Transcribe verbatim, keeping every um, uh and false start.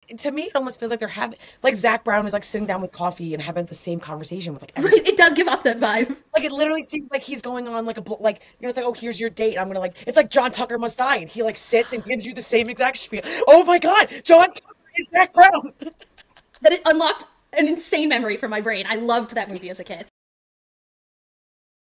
to me, it almost feels like they're having, like Zach Brown is like sitting down with coffee and having the same conversation with like every, It does give off that vibe. like it literally seems like he's going on like a bl- like you know it's like, oh, here's your date. I'm gonna like it's like John Tucker Must Die, and he like sits and gives you the same exact spiel. Oh my God, John Tucker is Zach Brown. That it unlocked an insane memory from my brain. I loved that movie as a kid.